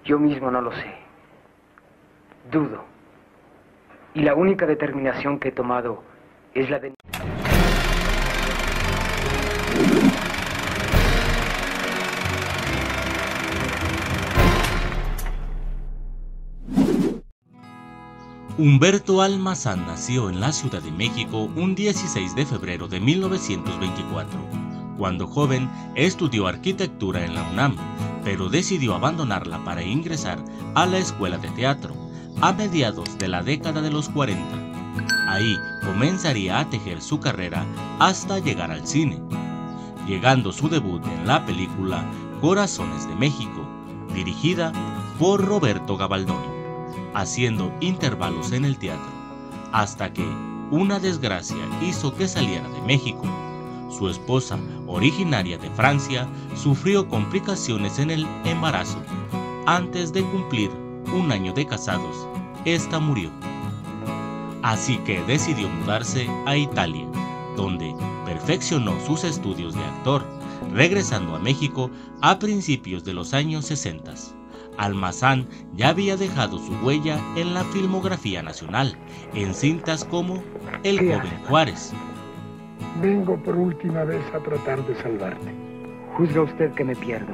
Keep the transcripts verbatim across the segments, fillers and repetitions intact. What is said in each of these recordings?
Yo mismo no lo sé. Dudo. Y la única determinación que he tomado es la de... Humberto Almazán nació en la Ciudad de México un dieciséis de febrero de mil novecientos veinticuatro. Cuando joven, estudió arquitectura en la UNAM, pero decidió abandonarla para ingresar a la escuela de teatro a mediados de la década de los cuarenta. Ahí comenzaría a tejer su carrera hasta llegar al cine, llegando su debut en la película Corazones de México, dirigida por Roberto Gabaldón, haciendo intervalos en el teatro, hasta que una desgracia hizo que saliera de México. Su esposa, originaria de Francia, sufrió complicaciones en el embarazo. Antes de cumplir un año de casados, esta murió. Así que decidió mudarse a Italia, donde perfeccionó sus estudios de actor, regresando a México a principios de los años sesenta. Almazán ya había dejado su huella en la filmografía nacional, en cintas como El joven Juárez. Vengo por última vez a tratar de salvarte. Juzga usted que me pierdo.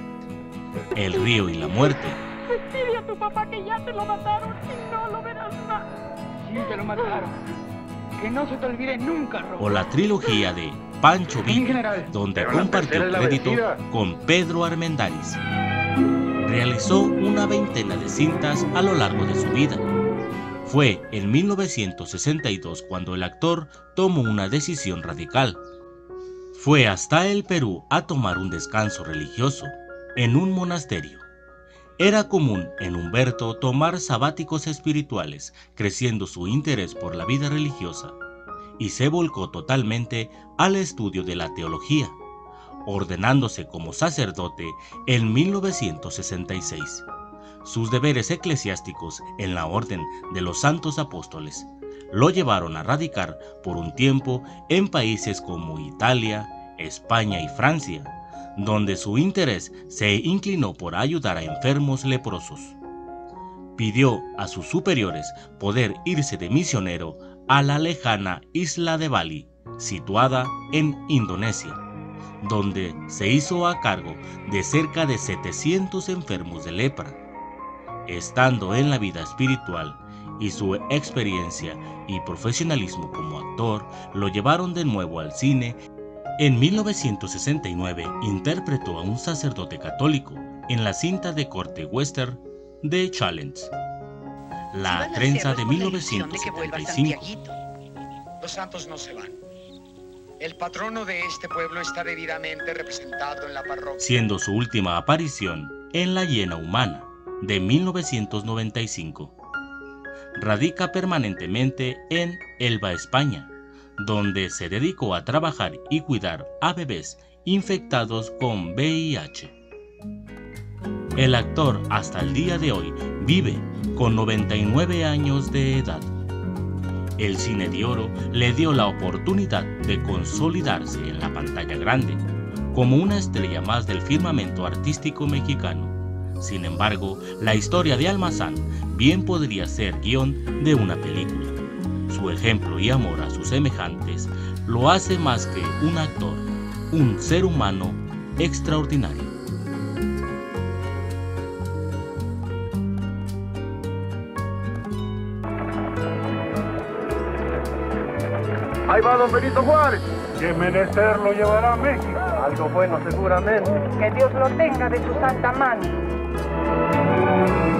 El río y la muerte. Dile a tu papá que ya te lo mataron y no lo verás más. Sí, te lo mataron. Que no se te olvide nunca, Rob. O la trilogía de Pancho Villa, donde compartió crédito con Pedro Armendáriz. Realizó una veintena de cintas a lo largo de su vida. Fue en mil novecientos sesenta y dos cuando el actor tomó una decisión radical. Fue hasta el Perú a tomar un descanso religioso, en un monasterio. Era común en Humberto tomar sabáticos espirituales, creciendo su interés por la vida religiosa, y se volcó totalmente al estudio de la teología, ordenándose como sacerdote en mil novecientos sesenta y seis. Sus deberes eclesiásticos en la Orden de los Santos Apóstoles lo llevaron a radicar por un tiempo en países como Italia, España y Francia, donde su interés se inclinó por ayudar a enfermos leprosos. Pidió a sus superiores poder irse de misionero a la lejana isla de Bali, situada en Indonesia, donde se hizo a cargo de cerca de setecientos enfermos de lepra. Estando en la vida espiritual y su experiencia y profesionalismo como actor lo llevaron de nuevo al cine. En mil novecientos sesenta y nueve interpretó a un sacerdote católico en la cinta de corte western The Challenge, La Trenza de mil novecientos setenta y cinco. Los santos no se van. El patrono de este pueblo está debidamente representado en la parroquia. Siendo su última aparición en La Hiena Humana, de mil novecientos noventa y cinco. Radica permanentemente en Elba, España, donde se dedicó a trabajar y cuidar a bebés infectados con V I H. El actor hasta el día de hoy vive con noventa y nueve años de edad. El cine de oro le dio la oportunidad de consolidarse en la pantalla grande como una estrella más del firmamento artístico mexicano. Sin embargo, la historia de Almazán bien podría ser guión de una película. Su ejemplo y amor a sus semejantes lo hace más que un actor, un ser humano extraordinario. Ahí va don Benito Juárez. ¿Qué menester lo llevará a México? Algo bueno seguramente. Que Dios lo tenga de su santa mano.